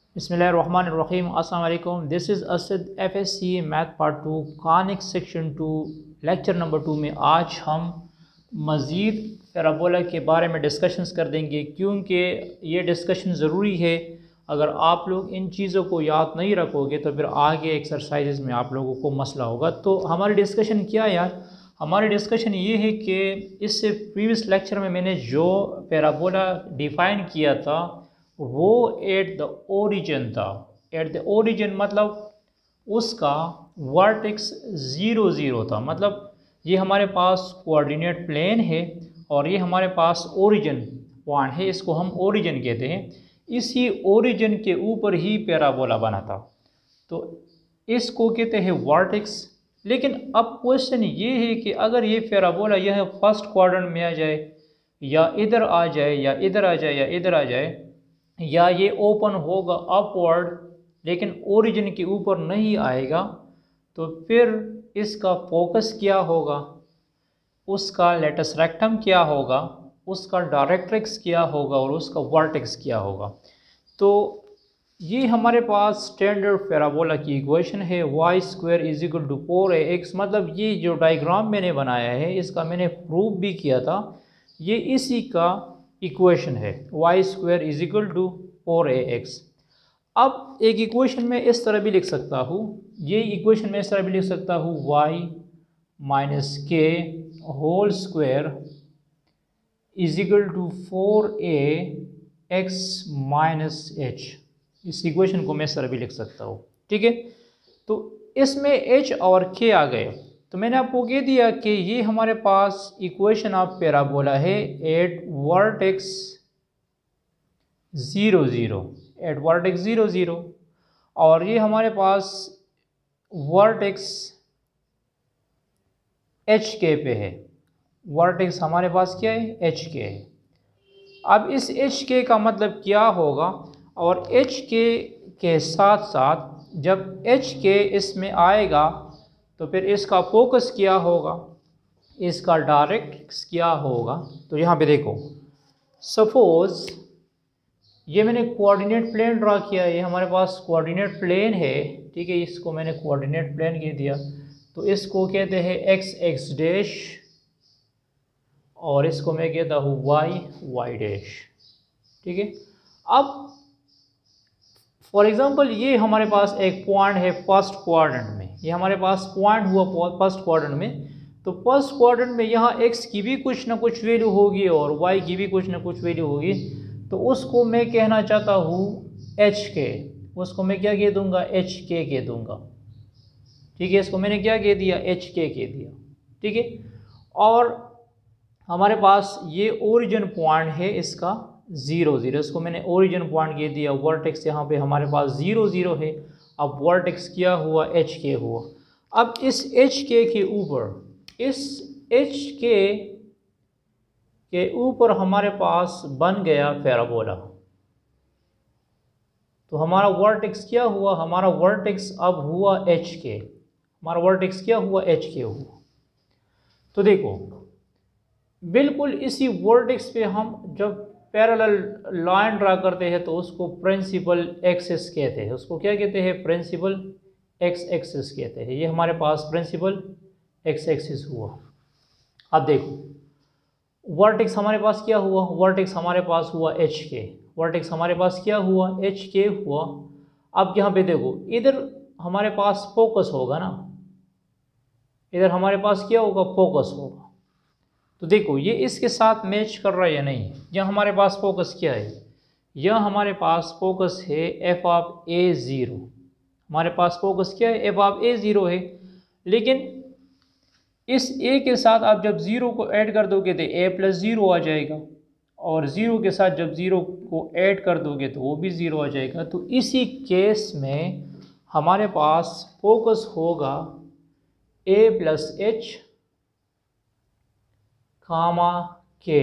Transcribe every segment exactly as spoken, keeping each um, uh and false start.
बिस्मिल्लाहिर्रहमानिर्रहीम। अस्सलाम वालेकुम। This is Asad F S C math part two conic section two lecture number two में आज हम मज़ीद पैराबोला के बारे में डिस्कशंस कर देंगे, क्योंकि ये डिस्कशन ज़रूरी है। अगर आप लोग इन चीज़ों को याद नहीं रखोगे तो फिर आगे एक्सरसाइज में आप लोगों को मसला होगा। तो हमारी डिस्कशन क्या है यार? हमारी डिस्कशन ये है कि इससे प्रीवियस लेक्चर में मैंने जो पैराबोला डिफ़ाइन किया था वो एट द ओरिजिन था। एट द ओरिजिन मतलब उसका वर्टेक्स ज़ीरो ज़ीरो था। मतलब ये हमारे पास कोऑर्डिनेट प्लेन है और ये हमारे पास ओरिजिन पॉइंट है, इसको हम ओरिजिन कहते हैं। इसी ओरिजिन के ऊपर ही पैराबोला बना था, तो इसको कहते हैं वर्टेक्स। लेकिन अब क्वेश्चन ये है कि अगर ये पैराबोला यह फर्स्ट क्वाड्रेंट में आ जाए, या इधर आ जाए, या इधर आ जाए, या इधर आ जाए, या ये ओपन होगा अपवर्ड लेकिन ओरिजिन के ऊपर नहीं आएगा, तो फिर इसका फोकस क्या होगा, उसका लेटस रेक्टम क्या होगा, उसका डायरेक्ट्रिक्स क्या होगा और उसका वर्टेक्स क्या होगा। तो ये हमारे पास स्टैंडर्ड पैराबोला की इक्वेशन है, y square is equal to four a x. मतलब ये जो डायग्राम मैंने बनाया है इसका मैंने प्रूफ भी किया था, ये इसी का इक्वेशन है, y square is equal to four a x. अब एक इक्वेशन में इस तरह भी लिख सकता हूँ, ये इक्वेशन में इस तरह भी लिख सकता हूँ, y minus k whole square is equal to four a x minus h. इस इक्वेशन को मैं इस तरह भी लिख सकता हूँ, ठीक है। तो इसमें एच और के आ गए, तो मैंने आपको कह दिया कि ये हमारे पास इक्वेशन ऑफ पैराबोला है at vertex zero zero, at vertex zero zero, और ये हमारे पास वर्टेक्स एच के पे है। वर्टेक्स हमारे पास क्या है, एच के है। अब इस एच के का मतलब क्या होगा, और एच के के साथ साथ जब एच के इसमें आएगा तो फिर इसका फोकस क्या होगा, इसका डायरेक्ट्रिक्स क्या होगा। तो यहाँ पे देखो, सपोज ये मैंने कोऑर्डिनेट प्लेन ड्रा किया, ये हमारे पास कोऑर्डिनेट प्लेन है, ठीक है। इसको मैंने कोऑर्डिनेट प्लेन कह दिया, तो इसको कहते हैं एक्स एक्स डैश, और इसको मैं कहता हूँ वाई वाई डैश, ठीक है। अब फॉर एग्जांपल ये हमारे पास एक पॉइंट है फर्स्ट क्वाड्रेंट में, ये हमारे पास पॉइंट हुआ फर्स्ट क्वाड्रेंट में। तो फर्स्ट क्वाड्रेंट में यहाँ एक्स की भी कुछ ना कुछ वैल्यू होगी और वाई की भी कुछ ना कुछ वैल्यू होगी, तो उसको मैं कहना चाहता हूँ एच के, उसको मैं क्या कह दूँगा, एच के कह दूँगा, ठीक है। इसको मैंने क्या कह दिया, एच के कह दिया, ठीक है। और हमारे पास ये ओरिजिन पॉइंट है इसका ज़ीरो ज़ीरो, इसको मैंने ओरिजिन पॉइंट कह दिया। वर्टेक्स यहाँ पे हमारे पास ज़ीरो ज़ीरो है। अब वर्टेक्स क्या हुआ, एच के हुआ। अब इस एच के के ऊपर, इस एच के के ऊपर हमारे पास बन गया पैराबोला। तो हमारा वर्टेक्स क्या हुआ, हमारा वर्टेक्स अब हुआ एच के, हमारा वर्टेक्स क्या हुआ, एच के हुआ। तो देखो बिल्कुल इसी वर्टेक्स पे हम जब पैरेलल लाइन ड्रा करते हैं तो उसको प्रिंसिपल एक्सिस कहते हैं। उसको क्या कहते हैं, प्रिंसिपल एक्स एक्सिस कहते हैं। ये हमारे पास प्रिंसिपल एक्स एक्सिस हुआ। अब देखो वर्टेक्स हमारे पास क्या हुआ, वर्टेक्स हमारे पास हुआ एच के, वर्टेक्स हमारे पास क्या हुआ, एच के हुआ। अब यहाँ पे देखो, इधर हमारे पास फोकस होगा ना, इधर हमारे पास क्या होगा, फोकस होगा। तो देखो ये इसके साथ मैच कर रहा है या नहीं। यह हमारे पास फोकस क्या है, यह हमारे पास फोकस है एफ ऑफ ए ज़ीरो, हमारे पास फोकस क्या है, एफ ऑफ ए ज़ीरो है। लेकिन इस ए के साथ आप जब ज़ीरो को ऐड कर दोगे तो ए प्लस ज़ीरो आ जाएगा, और ज़ीरो के साथ जब ज़ीरो को ऐड कर दोगे तो वो भी ज़ीरो आ जाएगा। तो इसी केस में हमारे पास फोकस होगा ए प्लस एच कामा के,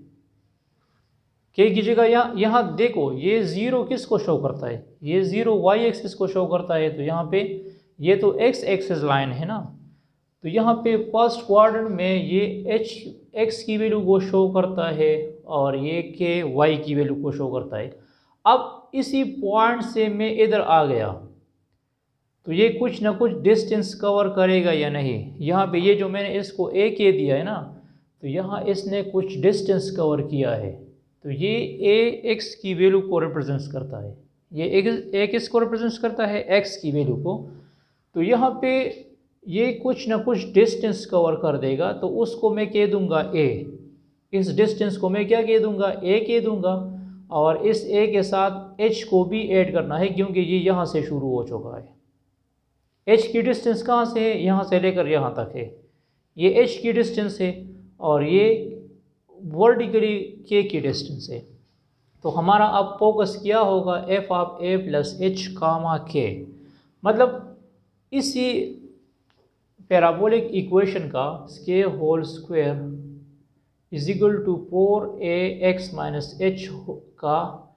के की जगह यहाँ यहाँ देखो ये ज़ीरो किसको शो करता है, ये ज़ीरो वाई एक्सिस को शो करता है। तो यहाँ पे ये तो एक्स एक्सिस लाइन है ना, तो यहाँ पे फर्स्ट क्वाड्रेंट में ये एच एक्स की वैल्यू को शो करता है और ये के वाई की वैल्यू को शो करता है। अब इसी पॉइंट से मैं इधर आ गया तो ये कुछ ना कुछ डिस्टेंस कवर करेगा या नहीं। यहाँ पे ये जो मैंने इसको ए के दिया है ना, तो यहाँ इसने कुछ डिस्टेंस कवर किया है, तो ये ए एक्स की वैल्यू को रिप्रेजेंट करता है, ये ए किस को रिप्रेजेंट करता है, एक्स की वैल्यू को। तो यहाँ पे ये कुछ ना कुछ डिस्टेंस कवर कर देगा, तो उसको मैं कह दूंगा ए। इस डिस्टेंस को मैं क्या कह दूंगा, ए कह दूंगा। और इस ए के साथ एच को भी ऐड करना है क्योंकि ये यहाँ से शुरू हो चुका है। एच की डिस्टेंस कहाँ से है, यहाँ से लेकर यहाँ तक है, ये एच की डिस्टेंस है और ये वर्टिकली के की डिस्टेंस है। तो हमारा अब फोकस क्या होगा, F of a plus h comma k, मतलब इसी पैराबोलिक इक्वेशन का k whole square is equal to four a x minus h का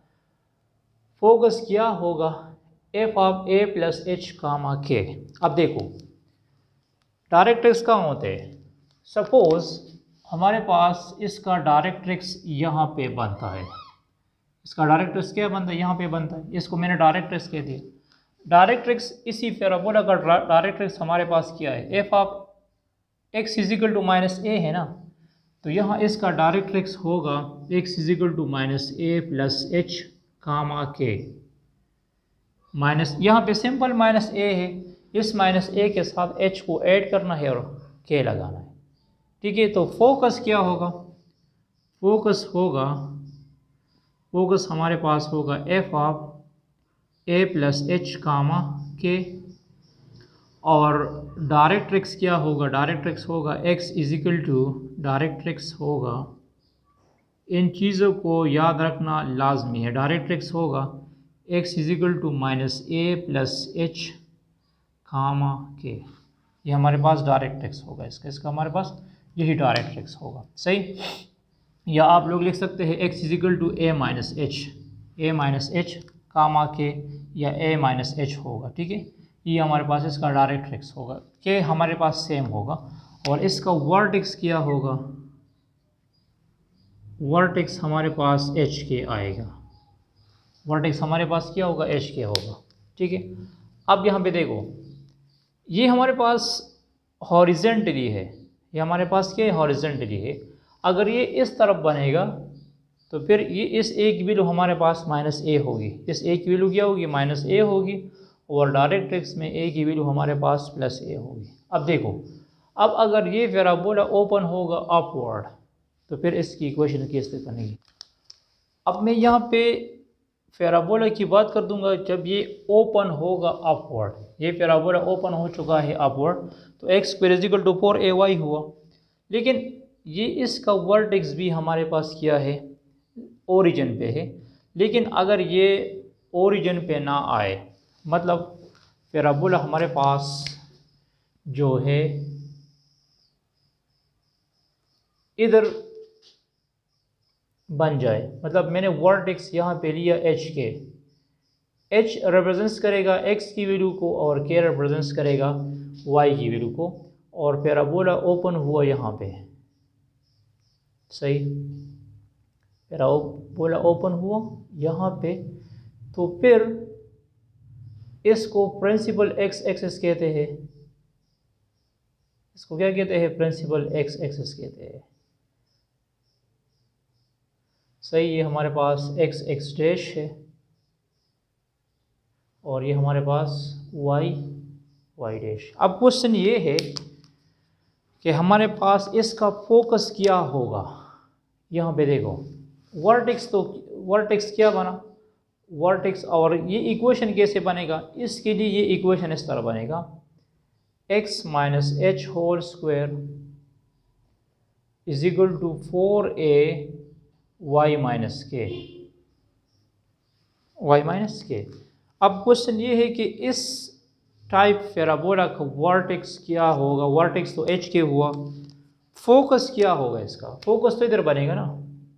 फोकस क्या होगा, F of a plus h comma k. अब देखो डायरेक्ट्रिक्स कहाँ होते हैं, सपोज हमारे पास इसका डायरेक्ट्रिक्स यहाँ पे बनता है, इसका डायरेक्ट्रिक्स क्या बनता है, यहाँ पे बनता है, इसको मैंने डायरेक्ट्रिक्स कह दिया। डायरेक्ट्रिक्स इसी पैराबोला का डायरेक्ट्रिक्स हमारे पास क्या है, F of x is equal to minus a है ना, तो यहाँ इसका डायरेक्ट्रिक्स होगा x is equal to minus a plus h comma k, minus यहाँ पे सिंपल माइनस ए है, इस माइनस ए के साथ एच को ऐड करना है और के लगाना है, ठीक है। तो फोकस क्या होगा, फोकस होगा फोकस हमारे पास होगा F of a plus h comma k, और डायरेक्ट्रिक्स क्या होगा, डायरेक्ट्रिक्स होगा एक्स इजिकल टू, डायरेक्ट्रिक्स होगा, इन चीज़ों को याद रखना लाजमी है, डायरेक्ट्रिक्स होगा x is equal to minus a plus h comma k, ये हमारे पास डायरेक्ट्रिक्स होगा, इसका इसका हमारे पास यही डायरेक्ट्रिक्स होगा, सही। या आप लोग लिख सकते हैं x is equal to a minus h, a minus h comma k, या ए माइनस एच होगा, ठीक है। ये हमारे पास इसका डायरेक्ट्रिक्स होगा, के हमारे पास सेम होगा, और इसका वर्टेक्स क्या होगा, वर्टेक्स हमारे पास एच के आएगा, वर्टेक्स हमारे पास क्या होगा, एच के होगा, ठीक है। अब यहाँ पे देखो ये हमारे पास हॉरिजेंटली है, ये हमारे पास क्या है, हॉरिजेंटली है। अगर ये इस तरफ बनेगा तो फिर ये इस ए की वैल्यू हमारे पास माइनस ए होगी, इस ए की वैल्यू क्या होगी, माइनस ए होगी, और डायरेक्ट्रिक्स में ए की वैल्यू हमारे पास प्लस ए होगी। अब देखो, अब अगर ये पैराबोला ओपन होगा अपवर्ड तो फिर इसकी इक्वेशन कैसे बनेगी। अब मैं यहाँ पे पैराबोला की बात कर दूंगा जब ये ओपन होगा अपवर्ड, ये पैराबोला ओपन हो चुका है अपवर्ड, तो x square is equal to four a y हुआ, लेकिन ये इसका वर्टेक्स भी हमारे पास क्या है, ओरिजिन पे है। लेकिन अगर ये ओरिजिन पे ना आए, मतलब पैराबोला हमारे पास जो है इधर बन जाए, मतलब मैंने वर्टेक्स यहाँ पे लिया एच के, एच रिप्रेजेंट्स करेगा एक्स की वैल्यू को और के रिप्रेजेंट्स करेगा वाई की वैल्यू को, और पैराबोला ओपन हुआ यहाँ पे, सही, पैराबोला ओपन हुआ यहाँ पे, तो फिर इसको प्रिंसिपल एक्स एक्सिस कहते हैं, इसको क्या कहते हैं, प्रिंसिपल एक्स एक्सिस कहते हैं, सही। ये हमारे पास एक्स एक्स डैश है और ये हमारे पास वाई वाई डैश। अब क्वेश्चन ये है कि हमारे पास इसका फोकस क्या होगा, यहाँ पे देखो वर्टेक्स, तो वर्टेक्स क्या बना, वर्टेक्स, और ये इक्वेशन कैसे बनेगा, इसके लिए ये इक्वेशन इस तरह बनेगा, x minus h whole square is equal to four a y minus k, y minus k. अब क्वेश्चन ये है कि इस टाइप पैराबोला का वर्टेक्स क्या होगा, वर्टेक्स तो एच के हुआ, फोकस क्या होगा इसका, फोकस तो इधर बनेगा ना।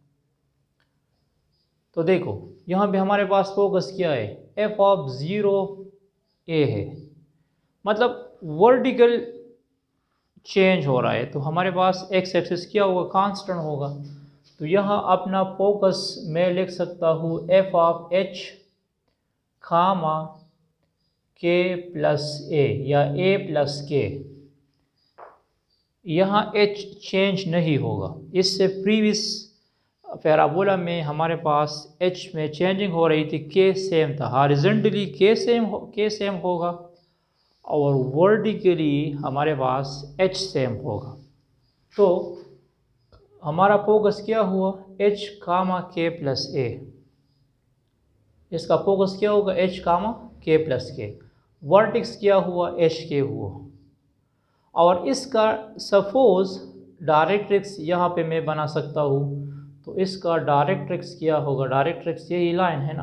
तो देखो यहाँ पे हमारे पास फोकस क्या है, एफ ऑफ ज़ीरो ए है, मतलब वर्टिकल चेंज हो रहा है, तो हमारे पास एक्स एक्सिस क्या होगा, कांस्टेंट होगा। तो यहाँ अपना फोकस मैं लिख सकता हूँ एफ ऑफ एच कामा के प्लस ए या ए प्लस के, यहाँ एच चेंज नहीं होगा। इससे प्रीवियस पैराबोला में हमारे पास एच में चेंजिंग हो रही थी, के सेम था, हॉरिजॉन्टली के सेम हो के सेम होगा और वर्टिकली हमारे पास एच सेम होगा। तो हमारा फोकस क्या हुआ, एच कामा के प्लस ए, इसका फोकस क्या होगा एच कामा के प्लस के, वर्टेक्स क्या हुआ एच के हुआ। और इसका सपोज डायरेक्ट्रिक्स यहाँ पे मैं बना सकता हूँ, तो इसका डायरेक्ट्रिक्स क्या होगा, डायरेक्ट्रिक्स यही लाइन है ना,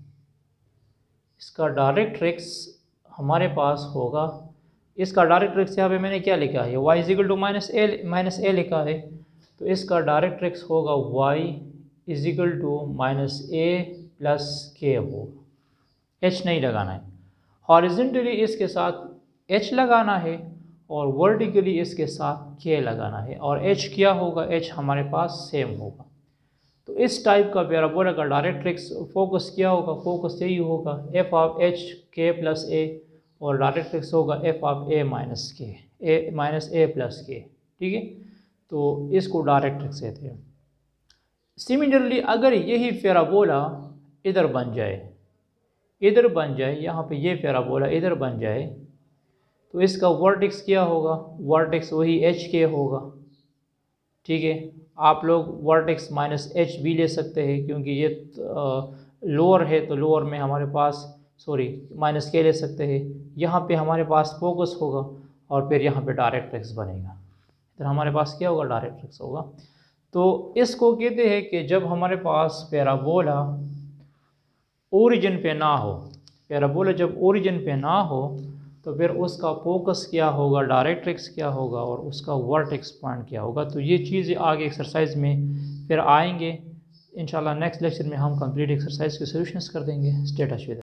इसका डायरेक्ट्रिक्स हमारे पास होगा, इसका डायरेक्ट्रिक्स यहाँ पे मैंने क्या लिखा है, y is equal to minus a minus a लिखा है, तो इसका डायरेक्ट्रिक्स होगा y is equal to minus a plus k होगा। h नहीं लगाना है, हॉरिजॉन्टली इसके साथ h लगाना है और वर्टिकली इसके साथ k लगाना है, और h क्या होगा, h हमारे पास सेम होगा। तो इस टाइप का पैराबोला का डायरेक्ट्रिक्स फोकस क्या होगा, फोकस यही होगा F of h k plus a, और डायरेक्ट्रिक्स होगा एफ ऑफ ए माइनस के, ए माइनस ए प्लस के, ठीक है। तो इसको डायरेक्ट्रिक्स कहते हैं। सिमिलरली अगर यही पैराबोला इधर बन जाए, इधर बन जाए, यहाँ पे ये पैराबोला इधर बन जाए, तो इसका वर्टेक्स क्या होगा, वर्टेक्स वही एच के होगा, ठीक है। आप लोग वर्टेक्स माइनस एच भी ले सकते हैं, क्योंकि ये लोअर है तो लोअर में हमारे पास सॉरी माइनस के ले सकते हैं। यहाँ पे हमारे पास फोकस होगा और फिर यहाँ पे डायरेक्ट्रिक्स बनेगा, इधर हमारे पास क्या होगा, डायरेक्ट्रिक्स होगा। तो इसको कहते हैं कि जब हमारे पास पैराबोला ओरिजिन पे ना हो, पैराबोला जब ओरिजिन पे ना हो तो फिर उसका फोकस क्या होगा, डायरेक्ट्रिक्स क्या होगा, और उसका वर्टेक्स पॉइंट क्या होगा। तो ये चीज़ें आगे एक्सरसाइज में फिर आएंगे इंशाल्लाह। नेक्स्ट लेक्चर में हम कंप्लीट एक्सरसाइज के सॉल्यूशंस कर देंगे। Stay touch with.